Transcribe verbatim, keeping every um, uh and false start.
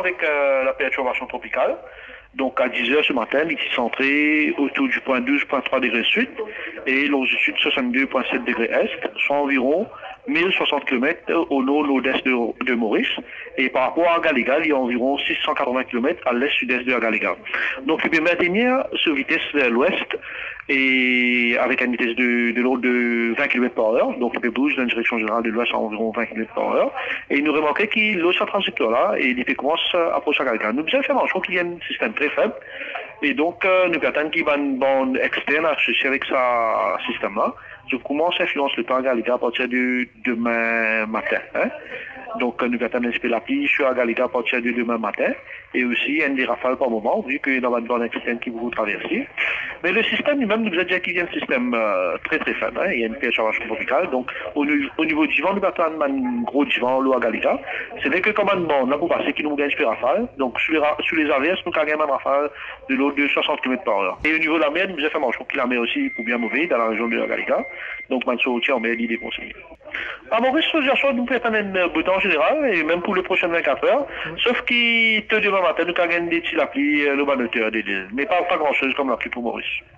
avec euh, la perturbation tropicale. Donc à dix heures ce matin, il est centré autour du point douze virgule trois degrés sud et longitude soixante-deux virgule sept degrés est, soit environ mille soixante kilomètres au nord-nord-est de, de Maurice. Et par rapport à Galiga, il y a environ six cent quatre-vingts kilomètres à l'est-sud-est de Galiga. Donc il peut maintenir cette vitesse vers l'ouest et avec une vitesse de, de l'ordre de vingt kilomètres par heure. Donc il peut bouger dans une direction générale de l'ouest à environ vingt kilomètres par heure. Et nous remarquons qu'il a ce trajectoire-là et il commence à approcher Galiga. Nous devons faire en sorte qu'il y a un système très faible. Et donc, euh, nous attendons qu'il y ait une bande externe associée avec ce système-là. Je commence à influencer le temps Galiga à partir de demain matin. Hein? Donc, nous attendons d'inspirer la pluie sur Galiga à partir de demain matin. Et aussi, il y a une rafales par moment, vu qu'il y a une bande externe qui vous traverser. Mais le système lui-même nous a dit qu'il y a un système euh, très très faible. Hein? Il y a une perturbation tropicale. Donc, au, au niveau du vent, nous attendons un gros vent l'eau à Galiga. C'est vrai que comme un bande, là, pour passer, qui nous gagne des rafales. Donc, sur les, sur les averses, nous avons un rafale de l'eau de soixante kilomètres par heure. Et au niveau de la mer, nous avons fait manche. Donc, la mer aussi, pour bien mauvais, dans la région de la Galiga. Donc, Manso routier en mer, il est déconseillé. À Maurice, ce nous prétendons un beau temps en général, et même pour les prochaines vingt-quatre heures. Sauf qu'il te demain matin, nous avons des petits la pluie, le ban de terre, mais pas, pas grand chose comme la pluie pour Maurice.